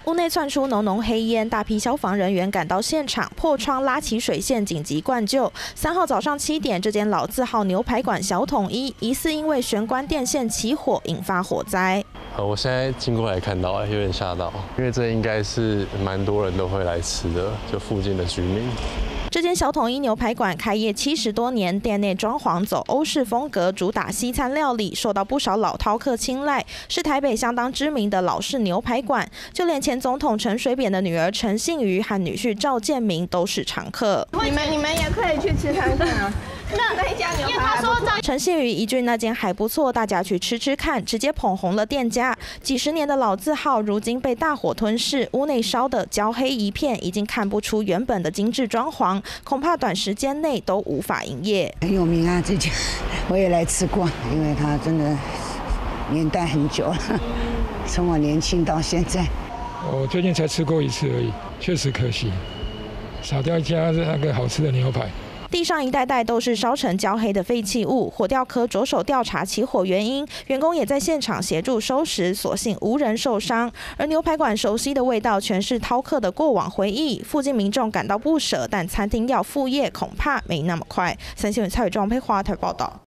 屋内窜出浓浓黑烟，大批消防人员赶到现场，破窗拉起水线紧急灌救。3号早上7点，这间老字号牛排馆小统一疑似因为悬关电线起火，引发火灾。 我现在经过来看到，有点吓到，因为这应该是蛮多人都会来吃的，就附近的居民。 这间小统一牛排馆开业70多年，店内装潢走欧式风格，主打西餐料理，受到不少老饕客青睐，是台北相当知名的老式牛排馆。就连前总统陈水扁的女儿陈幸妤和女婿赵建明都是常客。 你们也可以去吃看看啊。那一家牛排， 陈幸妤一句那间还不错，大家去吃吃看，直接捧红了店家。几十年的老字号，如今被大火吞噬，屋内烧得焦黑一片，已经看不出原本的精致装潢，恐怕短时间内都无法营业。 很有名啊，这家我也来吃过，因为它真的年代很久了，从我年轻到现在。 我最近才吃过1次而已，确实可惜，少掉一家那个好吃的牛排。 地上一袋袋都是烧成焦黑的废弃物，火调科着手调查起火原因，员工也在现场协助收拾，所幸无人受伤。而牛排馆熟悉的味道全是饕客的过往回忆，附近民众感到不舍，但餐厅要复业恐怕没那么快。3新闻蔡宇庄配华台报道。